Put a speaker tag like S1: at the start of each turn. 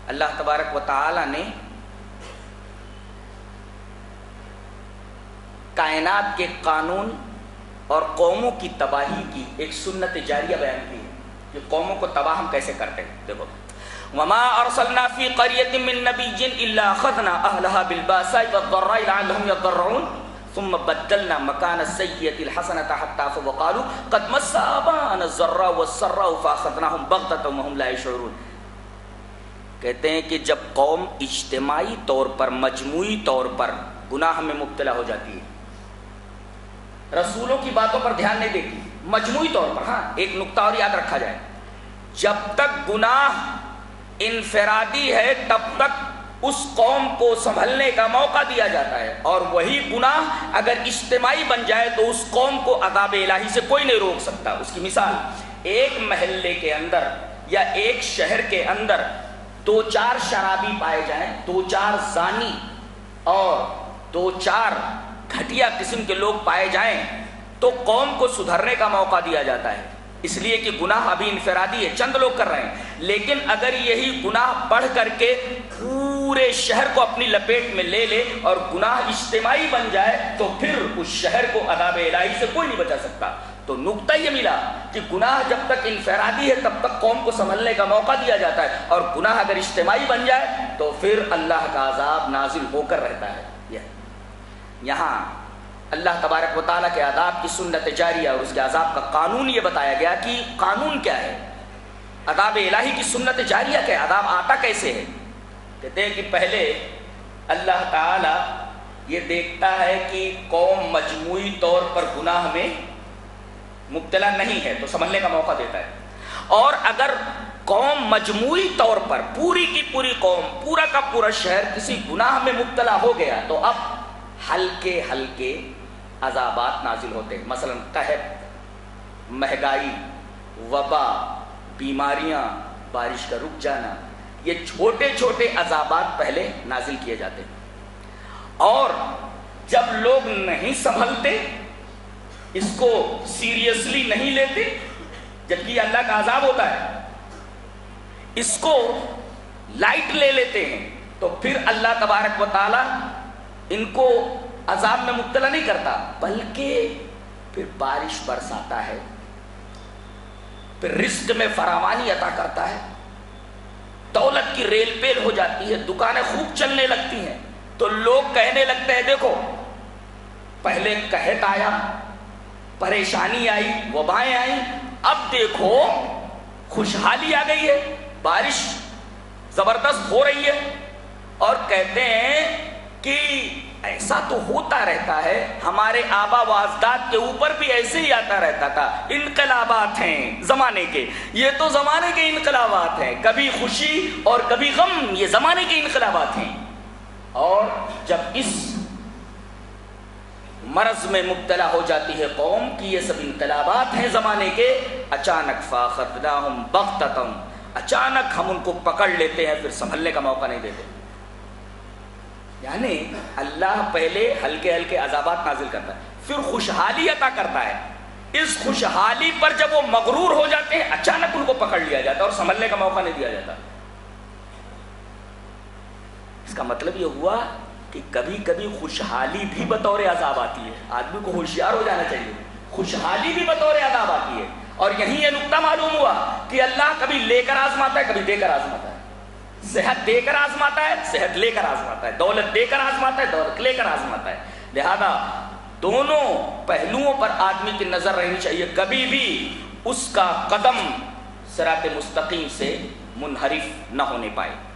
S1: اللہ تبارک و تعالی نے کائنات کے قانون اور قوموں کی تباہی کی ایک سنت جاریہ بیان کی ہے کہ قوموں کو تباہ ہم کیسے کرتے ہیں. دیکھو وما ارسلنا فی قریۃ من نبی الا اخذنا اہلھا بالباساء والضراء لعلهم يضرعون ثم بدلنا مکان السیئۃ الحسنۃ حتی عفوا وقالوا قد مس آباءنا الضراء والسراء فاخذناهم بغتۃ وهم لا يشعرون. کہتے ہیں کہ جب قوم اجتماعی طور پر مجموعی طور پر گناہ میں مبتلا ہو جاتی ہے، رسولوں کی باتوں پر دھیان نہیں دیتی مجموعی طور پر. ہاں ایک نقطہ اور یاد رکھا جائے، جب تک گناہ انفرادی ہے تب تک اس قوم کو سنبھلنے کا موقع دیا جاتا ہے، اور وہی گناہ اگر اجتماعی بن جائے تو اس قوم کو عذاب الہی سے کوئی نہیں روک سکتا. اس کی مثال، ایک محلے کے اندر یا ایک شہر کے اندر 2-4 شرابی پائے جائیں، 2-4 زانی اور 2-4 گھٹیا قسم کے لوگ پائے جائیں تو قوم کو سدھرنے کا موقع دیا جاتا ہے، اس لیے کہ گناہ ابھی انفرادی ہے، چند لوگ کر رہے ہیں. لیکن اگر یہی گناہ بڑھ کر کے پورے شہر کو اپنی لپیٹ میں لے لے اور گناہ اجتماعی بن جائے تو پھر اس شہر کو عذاب الہی سے کوئی نہیں بچا سکتا. تو نقطہ یہ ملا کہ گناہ جب تک انفرادی ہے تب تک قوم کو سنبھلنے کا موقع دیا جاتا ہے، اور گناہ اگر اجتماعی بن جائے تو پھر اللہ کا عذاب نازل ہو کر رہتا ہے. یہاں اللہ تبارک و تعالیٰ کے عذاب کی سنت جاریہ اور اس کے عذاب کا قانون یہ بتایا گیا کہ قانون کیا ہے، عذاب الہی کی سنت جاریہ کیا ہے، عذاب آتا کیسے ہے. کہتے ہیں کہ پہلے اللہ تعالیٰ یہ دیکھتا ہے کہ قوم مجموعی طور پر گناہ میں مبتلا نہیں ہے تو سنبھلنے کا موقع دیتا ہے، اور اگر قوم مجموعی طور پر پوری کی پوری قوم، پورا کا پورا شہر کسی گناہ میں مبتلا ہو گیا تو اب ہلکے ہلکے عذابات نازل ہوتے ہیں. مثلا قحط، مہنگائی، وبا، بیماریاں، بارش کا رک جانا، یہ چھوٹے چھوٹے عذابات پہلے نازل کیے جاتے ہیں. اور جب لوگ نہیں سنبھلتے، اس کو سیریسلی نہیں لیتے، جبکہ یہ اللہ کا عذاب ہوتا ہے، اس کو لائٹ لے لیتے ہیں، تو پھر اللہ تبارک و تعالی ان کو عذاب میں مبتلا نہیں کرتا، بلکہ پھر بارش برساتا ہے، پھر رزق میں فراوانی عطا کرتا ہے، دولت کی ریل پیل ہو جاتی ہے، دکانیں خوب چلنے لگتی ہیں، تو لوگ کہنے لگتے ہیں دیکھو پہلے قحط آیا، پریشانی آئی، وبائیں آئیں، اب دیکھو خوشحالی آ گئی ہے، بارش زبردست ہو رہی ہے. اور کہتے ہیں کہ ایسا تو ہوتا رہتا ہے، ہمارے آبا و اجداد کے اوپر بھی ایسے ہی آتا رہتا تھا. انقلابات ہیں زمانے کے، یہ تو زمانے کے انقلابات ہیں، کبھی خوشی اور کبھی غم، یہ زمانے کے انقلابات ہیں. اور جب اس مرض میں مبتلا ہو جاتی ہے قوم کی یہ سب انقلابات ہیں زمانے کے، اچانک فاخذناہم بغتۃ، اچانک ہم ان کو پکڑ لیتے ہیں، پھر سنبھلنے کا موقع نہیں دیتے. یعنی اللہ پہلے ہلکے ہلکے عذابات نازل کرتا ہے، پھر خوشحالی عطا کرتا ہے. اس خوشحالی پر جب وہ مغرور ہو جاتے ہیں اچانک ان کو پکڑ لیا جاتا ہے اور سنبھلنے کا موقع نہیں دیا جاتا. اس کا مطلب یہ ہوا کہ کبھی کبھی خوشحالی بھی بطور عذاب آتی ہے. آدمی کو ہوشیار ہو جانا چاہیے، خوشحالی بھی بطور عذاب آتی ہے. اور یہیں یہ نقطہ معلوم ہوا کہ اللہ کبھی لے کر آزماتا ہے، کبھی دے کر آزماتا ہے. صحت دے کر آزماتا ہے، صحت لے کر آزماتا ہے، دولت دے کر آزماتا ہے، دولت لے کر آزماتا ہے. لہذا دونوں پہلوؤں پر آدمی کی نظر رہنی چاہیے، کبھی بھی اس کا قدم صراط مستقیم سے منحرف نہ ہونے پائے.